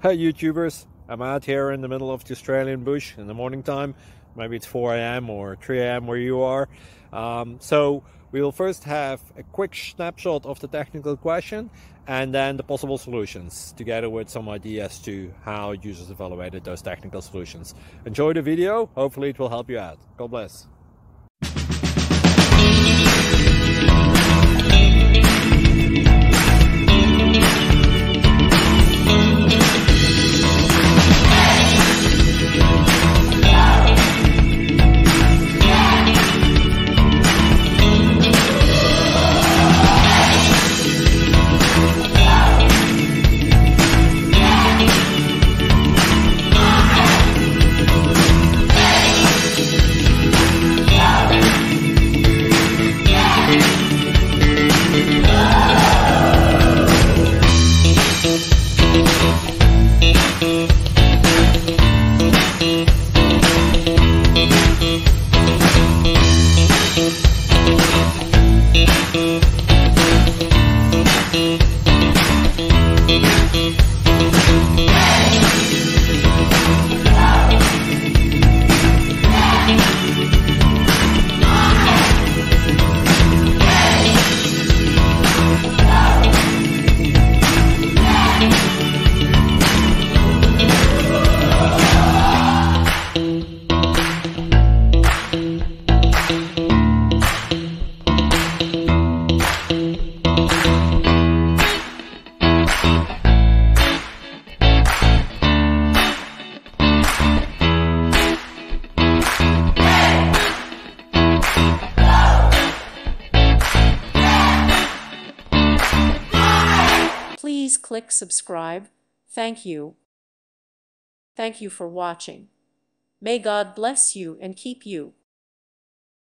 Hey YouTubers, I'm out here in the middle of the Australian bush in the morning time. Maybe it's 4 a.m. or 3 a.m. where you are. So we'll first have a quick snapshot of the technical question and then the possible solutions, together with some ideas to how users evaluated those technical solutions. Enjoy the video, hopefully it will help you out. God bless. Please click subscribe. Thank you. Thank you for watching. May God bless you and keep you.